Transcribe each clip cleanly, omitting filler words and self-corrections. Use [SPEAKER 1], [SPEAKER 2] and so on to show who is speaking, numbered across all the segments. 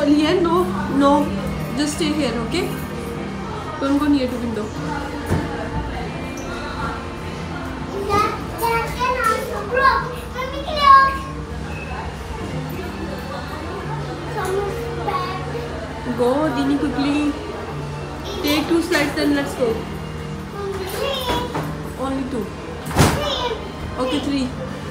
[SPEAKER 1] Lian, no, no. Just stay here, okay? Don't go near to window. Go, Dini, quickly. Take 2 slides, then let's go. Only 2. Okay, 3.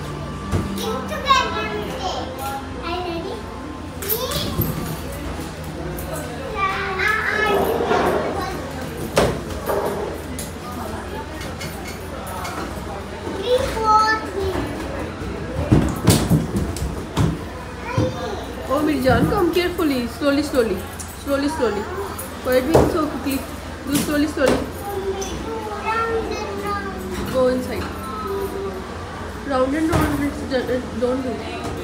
[SPEAKER 1] Oh, Mirjan, come carefully. Slowly, slowly. Slowly, slowly. Why are you doing so quickly? Do slowly, slowly. Go inside. Round and round, don't do.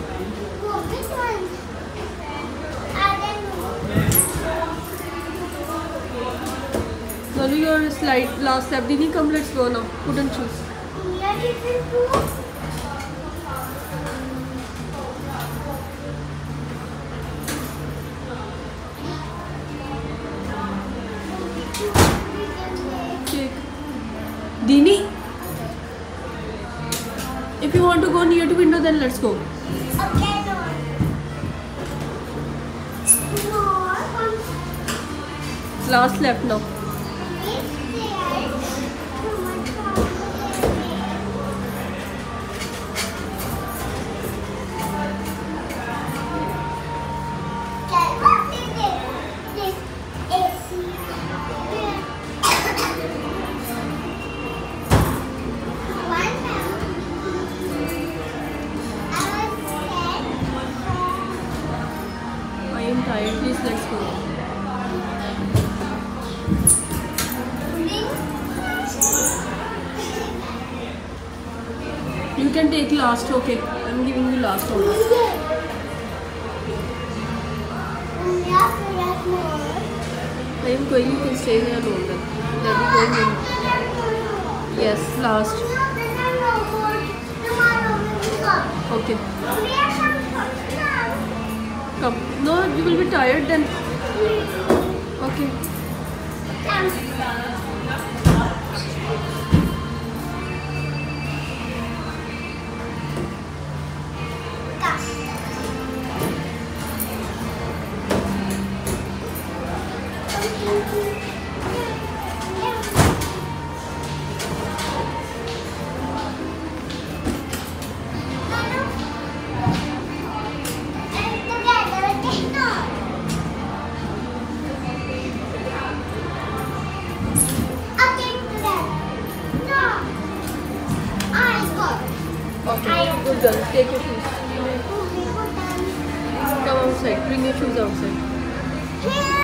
[SPEAKER 1] Now your slide, last step. Dini, come, let's go now. Put and choose. Dini, if you want to go near to window, then let's go.
[SPEAKER 2] Okay, no.
[SPEAKER 1] Last left now. I am tired. Please, let's go. You can take last, okay? I'm giving you last order. I am going, you can stay here longer. Let me go in. Yes, last. Okay. Come. No, you will be tired then. Okay. Okay, good girl. Take your shoes. Come outside. Bring your shoes outside.